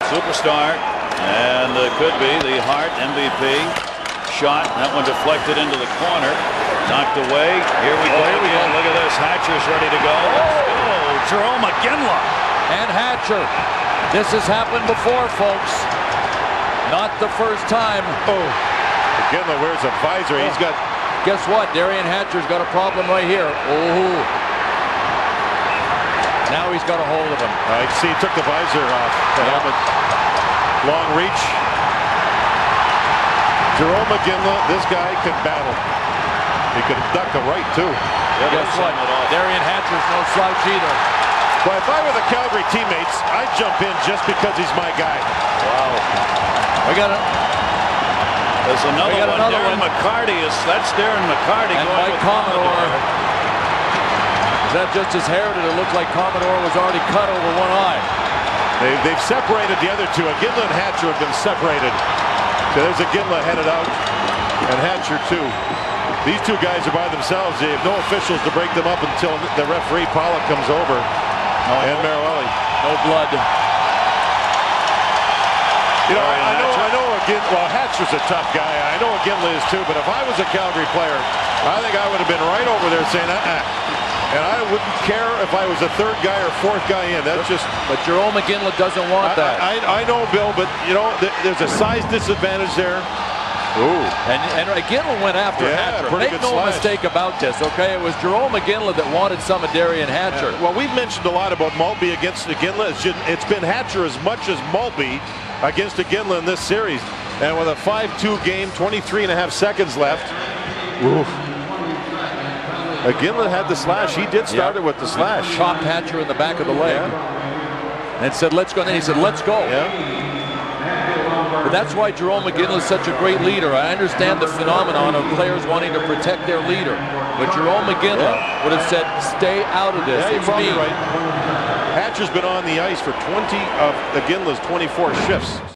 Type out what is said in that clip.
superstar, and could be the Hart MVP. Shot, that one deflected into the corner, knocked away. Here we go. Look at this. Hatcher's ready to go. Oh, Jarome Iginla. And Hatcher. This has happened before, folks. Not the first time. Oh, Iginla wears a visor. He's got. Guess what? Derian Hatcher's got a problem right here. Oh. Now he's got a hold of him. I see he took the visor off. The helmet. Long reach. Jarome Iginla, this guy can battle. He could duck a right too. Yeah, guess what? Derian Hatcher's no slouch either. Well, if I were the Calgary teammates, I'd jump in just because he's my guy. Wow. We got it. There's another one. Darren McCarty that's Darren McCarty and going Mike with Commodore. Is that just his hair? Did it look like Commodore was already cut over one eye? They've separated the other two. Iginla and Hatcher have been separated. So there's Iginla headed out, and Hatcher too. These two guys are by themselves. They have no officials to break them up until the referee Pollock comes over. And Merrill. No blood. You know, I know Iginla. Well, Hatcher's a tough guy. I know Iginla is too. But if I was a Calgary player, I think I would have been right over there saying, And I wouldn't care if I was a third guy or fourth guy in. That's just. But Jarome Iginla doesn't want that. I know, Bill, but you know, there's a size disadvantage there. Ooh. And Iginla went after Hatcher. Make no mistake about this, okay? It was Jarome Iginla that wanted some of Derian Hatcher. Well, we've mentioned a lot about Maltby against Iginla. It's been Hatcher as much as Maltby against Iginla in this series. And with a 5-2 game, 23.5 seconds left. Ooh. Iginla had the slash. He did start it with the slash. Chopped Hatcher in the back of the leg. And said, let's go. And then he said, let's go. But that's why Jarome Iginla is such a great leader. I understand the phenomenon of players wanting to protect their leader. But Jarome Iginla would have said, stay out of this. You're probably right. Hatcher's been on the ice for 20 of Iginla's 24 shifts.